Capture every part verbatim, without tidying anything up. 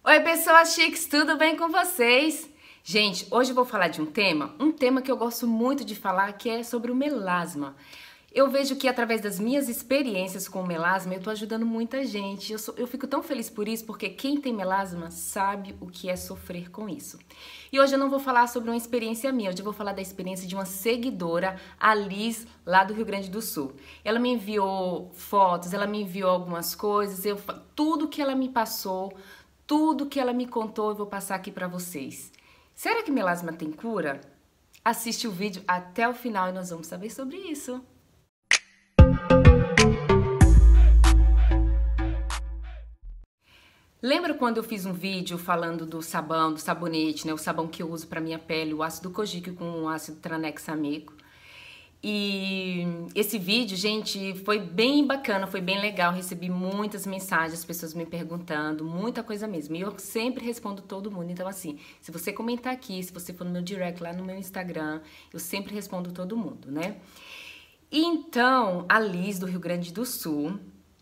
Oi, pessoas chiques, tudo bem com vocês? Gente, hoje eu vou falar de um tema, um tema que eu gosto muito de falar, que é sobre o melasma. Eu vejo que através das minhas experiências com o melasma, eu tô ajudando muita gente. Eu, sou- eu fico tão feliz por isso, porque quem tem melasma sabe o que é sofrer com isso. E hoje eu não vou falar sobre uma experiência minha, hoje eu vou falar da experiência de uma seguidora, a Liz, lá do Rio Grande do Sul. Ela me enviou fotos, ela me enviou algumas coisas, eu, fa- tudo que ela me passou, tudo que ela me contou, eu vou passar aqui pra vocês. Será que melasma tem cura? Assiste o vídeo até o final e nós vamos saber sobre isso. Lembra quando eu fiz um vídeo falando do sabão, do sabonete, né? O sabão que eu uso para minha pele, o ácido kojique com o ácido tranexamico. E esse vídeo, gente, foi bem bacana, foi bem legal. Recebi muitas mensagens, pessoas me perguntando, muita coisa mesmo. E eu sempre respondo todo mundo. Então, assim, se você comentar aqui, se você for no meu direct lá no meu Instagram, eu sempre respondo todo mundo, né? Então, a Liz do Rio Grande do Sul,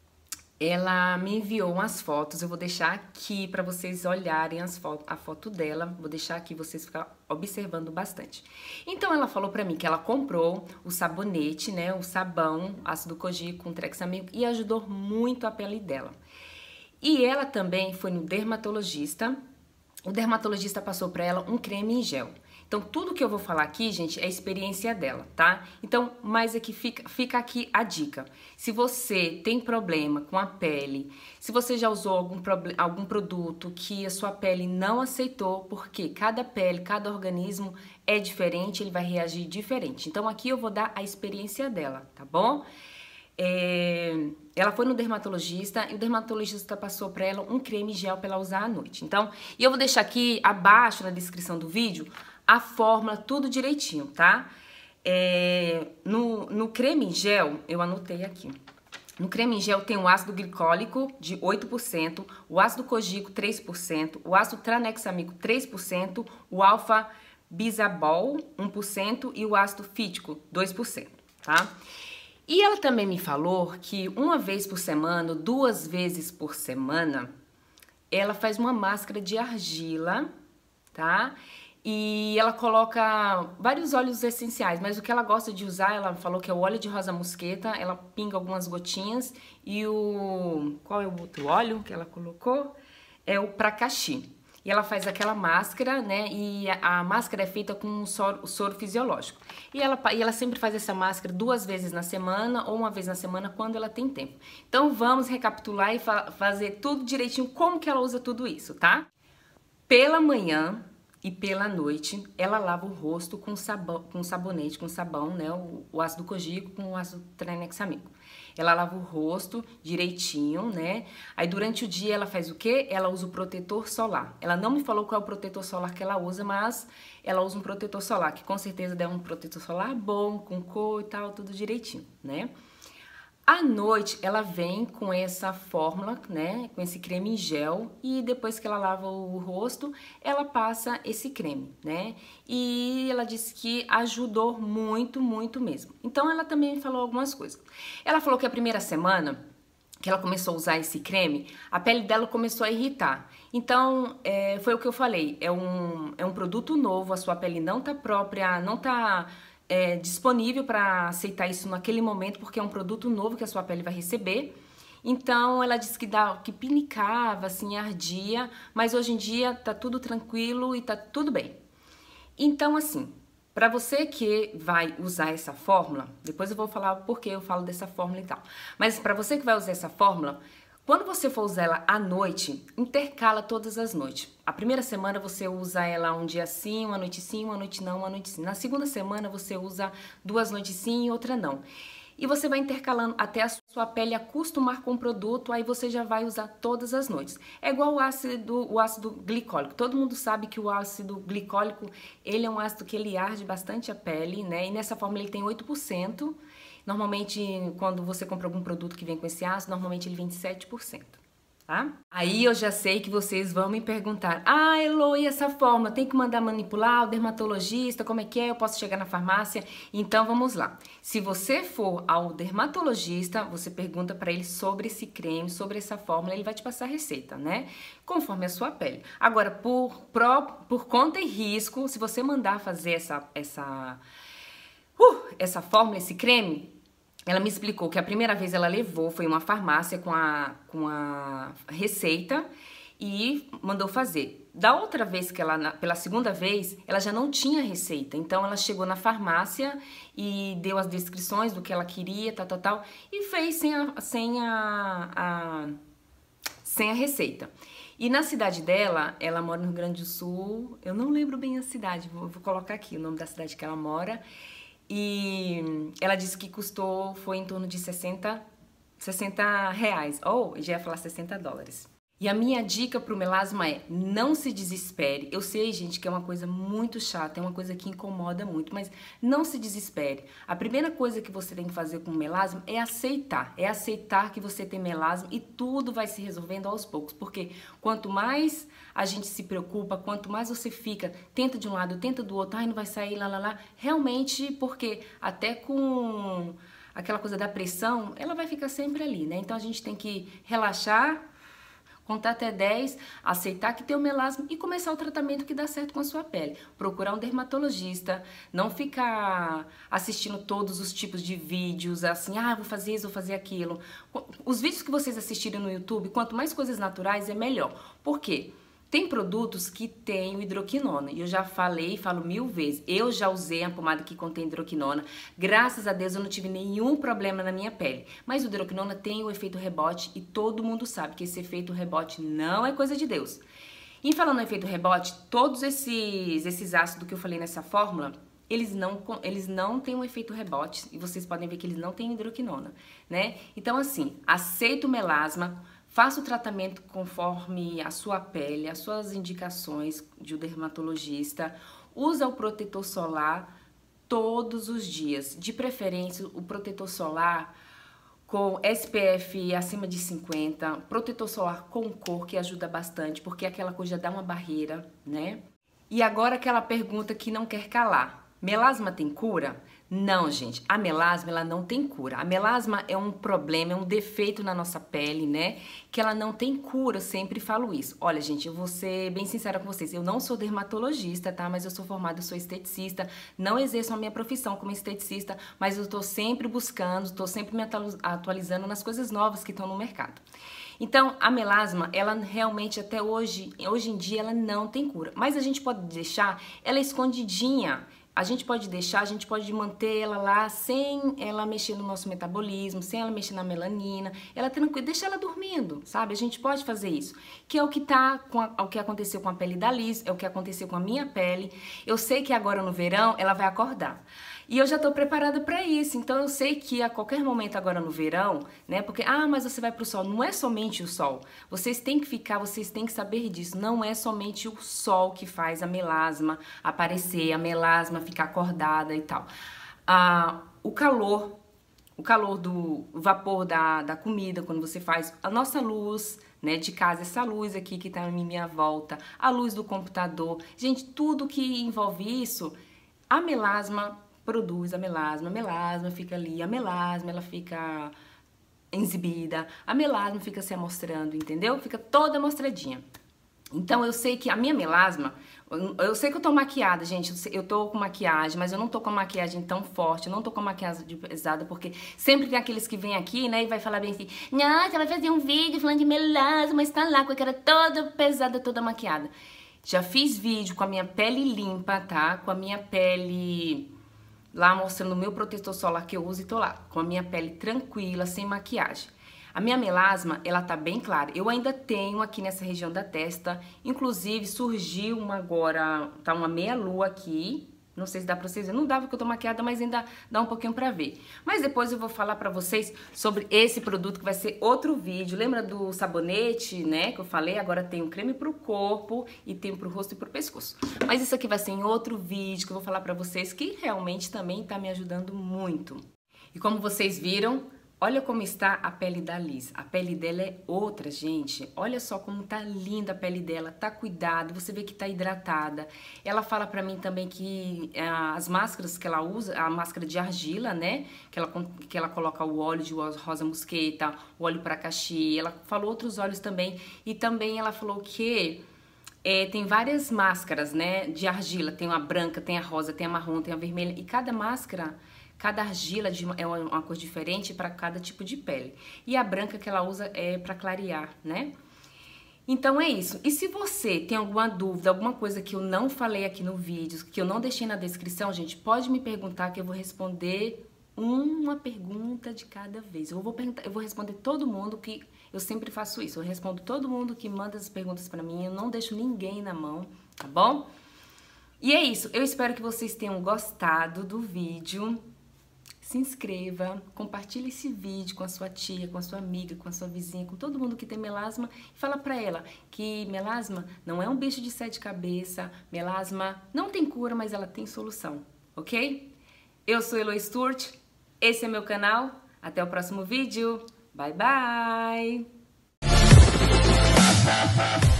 ela me enviou umas fotos, eu vou deixar aqui para vocês olharem as foto, a foto dela, vou deixar aqui vocês ficar observando bastante. Então ela falou para mim que ela comprou o sabonete, né, o sabão, ácido kojique com Trexamigo e ajudou muito a pele dela. E ela também foi no dermatologista. O dermatologista passou para ela um creme em gel. Então, tudo que eu vou falar aqui, gente, é a experiência dela, tá? Então, mas aqui fica, fica aqui a dica. Se você tem problema com a pele, se você já usou algum, algum produto que a sua pele não aceitou, porque cada pele, cada organismo é diferente, ele vai reagir diferente. Então, aqui eu vou dar a experiência dela, tá bom? É, ela foi no dermatologista e o dermatologista passou para ela um creme gel para ela usar à noite. Então, e eu vou deixar aqui abaixo na descrição do vídeo a fórmula, tudo direitinho, tá? É, no, no creme em gel, eu anotei aqui. No creme em gel tem o ácido glicólico de oito por cento, o ácido kojique três por cento, o ácido tranexamico três por cento, o alfa bisabol um por cento e o ácido fítico dois por cento, tá? E ela também me falou que uma vez por semana, duas vezes por semana, ela faz uma máscara de argila, tá? E ela coloca vários óleos essenciais, mas o que ela gosta de usar, ela falou que é o óleo de rosa mosqueta, ela pinga algumas gotinhas e o... qual é o outro óleo que ela colocou? É o pracaxi. E ela faz aquela máscara, né? E a, a máscara é feita com um soro, soro fisiológico. E ela, e ela sempre faz essa máscara duas vezes na semana ou uma vez na semana quando ela tem tempo. Então vamos recapitular e fa fazer tudo direitinho como que ela usa tudo isso, tá? Pela manhã e pela noite, ela lava o rosto com sabão, com sabonete, com sabão, né? O, o ácido kojique com o ácido tranexamico. Ela lava o rosto direitinho, né? Aí durante o dia ela faz o quê? Ela usa o protetor solar. Ela não me falou qual é o protetor solar que ela usa, mas ela usa um protetor solar, que com certeza é um protetor solar bom, com cor e tal, tudo direitinho, né? À noite, ela vem com essa fórmula, né, com esse creme em gel, e depois que ela lava o rosto, ela passa esse creme, né? E ela disse que ajudou muito, muito mesmo. Então, ela também me falou algumas coisas. Ela falou que a primeira semana que ela começou a usar esse creme, a pele dela começou a irritar. Então, é, foi o que eu falei, é um, é um produto novo, a sua pele não tá própria, não tá é, disponível para aceitar isso naquele momento, porque é um produto novo que a sua pele vai receber. Então, ela disse que, dá, que pinicava, assim, ardia, mas hoje em dia tá tudo tranquilo e tá tudo bem. Então, assim, para você que vai usar essa fórmula, depois eu vou falar o porquê eu falo dessa fórmula e tal. Mas para você que vai usar essa fórmula, quando você for usar ela à noite, intercala todas as noites. A primeira semana você usa ela um dia sim, uma noite sim, uma noite não, uma noite sim. Na segunda semana você usa duas noites sim e outra não. E você vai intercalando até a sua pele acostumar com o produto, aí você já vai usar todas as noites. É igual o ácido, o ácido glicólico. Todo mundo sabe que o ácido glicólico, ele é um ácido que ele arde bastante a pele, né? E nessa forma ele tem oito por cento. Normalmente, quando você compra algum produto que vem com esse ácido, normalmente ele vem de sete por cento. tá? Aí eu já sei que vocês vão me perguntar: ah, Elo, e essa fórmula? Tem que mandar manipular o dermatologista? Como é que é? Eu posso chegar na farmácia? Então vamos lá. Se você for ao dermatologista, você pergunta para ele sobre esse creme, sobre essa fórmula, ele vai te passar a receita, né? Conforme a sua pele. Agora, por, por, por conta e risco, se você mandar fazer essa, essa, uh, essa fórmula, esse creme, ela me explicou que a primeira vez ela levou, foi uma farmácia com a, com a receita e mandou fazer. Da outra vez que ela, pela segunda vez, ela já não tinha receita. Então ela chegou na farmácia e deu as descrições do que ela queria, tal, tal, tal, e fez sem a, sem a, a, sem a receita. E na cidade dela, ela mora no Rio Grande do Sul, eu não lembro bem a cidade, vou, vou colocar aqui o nome da cidade que ela mora. E ela disse que custou, foi em torno de sessenta reais, ou já ia falar sessenta dólares. E a minha dica pro melasma é: não se desespere. Eu sei, gente, que é uma coisa muito chata, é uma coisa que incomoda muito, mas não se desespere. A primeira coisa que você tem que fazer com o melasma é aceitar. É aceitar que você tem melasma e tudo vai se resolvendo aos poucos. Porque quanto mais a gente se preocupa, quanto mais você fica, tenta de um lado, tenta do outro, ai, não vai sair, lá, lá, lá. Realmente, porque até com aquela coisa da pressão, ela vai ficar sempre ali, né? Então a gente tem que relaxar, contar até dez, aceitar que tem o melasma e começar o tratamento que dá certo com a sua pele. Procurar um dermatologista, não ficar assistindo todos os tipos de vídeos, assim, ah, vou fazer isso, vou fazer aquilo. Os vídeos que vocês assistirem no YouTube, quanto mais coisas naturais, é melhor. Por quê? Tem produtos que tem o hidroquinona, e eu já falei, falo mil vezes, eu já usei a pomada que contém hidroquinona, graças a Deus eu não tive nenhum problema na minha pele, mas o hidroquinona tem o efeito rebote e todo mundo sabe que esse efeito rebote não é coisa de Deus. E falando no efeito rebote, todos esses, esses ácidos que eu falei nessa fórmula, eles não, eles não têm um efeito rebote, e vocês podem ver que eles não têm hidroquinona, né? Então assim, aceita o melasma, faça o tratamento conforme a sua pele, as suas indicações de um dermatologista. Usa o protetor solar todos os dias. De preferência, o protetor solar com S P F acima de cinquenta. Protetor solar com cor, que ajuda bastante, porque aquela cor já dá uma barreira, né? E agora aquela pergunta que não quer calar. Melasma tem cura? Não, gente, a melasma ela não tem cura. A melasma é um problema, é um defeito na nossa pele, né? Que ela não tem cura, eu sempre falo isso. Olha, gente, eu vou ser bem sincera com vocês, eu não sou dermatologista, tá? Mas eu sou formada, eu sou esteticista, não exerço a minha profissão como esteticista, mas eu tô sempre buscando, tô sempre me atualizando nas coisas novas que estão no mercado. Então, a melasma, ela realmente até hoje, hoje em dia, ela não tem cura. Mas a gente pode deixar ela escondidinha. A gente pode deixar, a gente pode manter ela lá sem ela mexer no nosso metabolismo, sem ela mexer na melanina, ela tranquila, deixa ela dormindo, sabe? A gente pode fazer isso, que é o que tá com a, o que aconteceu com a pele da Liz, é o que aconteceu com a minha pele. Eu sei que agora no verão ela vai acordar. E eu já tô preparada para isso, então eu sei que a qualquer momento agora no verão, né? Porque, ah, mas você vai pro sol. Não é somente o sol. Vocês têm que ficar, vocês têm que saber disso. Não é somente o sol que faz a melasma aparecer, a melasma ficar acordada e tal. Ah, o calor, o calor do vapor da, da comida, quando você faz a nossa luz, né, de casa, essa luz aqui que tá em minha volta, a luz do computador. Gente, tudo que envolve isso, a melasma produz a melasma, a melasma fica ali, a melasma ela fica exibida, a melasma fica se amostrando, entendeu? Fica toda mostradinha. Então eu sei que a minha melasma, eu sei que eu tô maquiada, gente, eu tô com maquiagem, mas eu não tô com maquiagem tão forte, eu não tô com maquiagem pesada, porque sempre tem aqueles que vêm aqui, né, e vai falar bem assim, nossa, vai fazer um vídeo falando de melasma, mas tá lá com a cara toda pesada, toda maquiada. Já fiz vídeo com a minha pele limpa, tá? Com a minha pele lá mostrando o meu protetor solar que eu uso e tô lá, com a minha pele tranquila, sem maquiagem. A minha melasma, ela tá bem clara. Eu ainda tenho aqui nessa região da testa, inclusive surgiu uma agora, tá uma meia lua aqui. Não sei se dá pra vocês verem, não dá porque eu tô maquiada, mas ainda dá um pouquinho pra ver. Mas depois eu vou falar pra vocês sobre esse produto que vai ser outro vídeo. Lembra do sabonete, né, que eu falei? Agora tem um creme pro corpo e tem pro rosto e pro pescoço. Mas isso aqui vai ser em outro vídeo que eu vou falar pra vocês que realmente também tá me ajudando muito. E como vocês viram, Olha como está a pele da Liz. A pele dela é outra, gente. Olha só como tá linda a pele dela. Tá cuidado, você vê que tá hidratada. Ela fala pra mim também que ah, as máscaras que ela usa, a máscara de argila, né? Que ela, que ela coloca o óleo de rosa mosqueta, o óleo pracaxi. Ela falou outros óleos também. E também ela falou que é, tem várias máscaras, né? De argila. Tem a branca, tem a rosa, tem a marrom, tem a vermelha. E cada máscara... Cada argila de uma, é uma cor diferente para cada tipo de pele. E a branca que ela usa é para clarear, né? Então é isso. E se você tem alguma dúvida, alguma coisa que eu não falei aqui no vídeo, que eu não deixei na descrição, gente, pode me perguntar que eu vou responder uma pergunta de cada vez. Eu vou, perguntar, eu vou responder todo mundo, que eu sempre faço isso. Eu respondo todo mundo que manda as perguntas para mim, eu não deixo ninguém na mão, tá bom? E é isso. Eu espero que vocês tenham gostado do vídeo. Se inscreva, compartilhe esse vídeo com a sua tia, com a sua amiga, com a sua vizinha, com todo mundo que tem melasma e fala pra ela que melasma não é um bicho de sete cabeças, melasma não tem cura, mas ela tem solução, ok? Eu sou Elo Sturt, esse é meu canal, até o próximo vídeo, bye bye!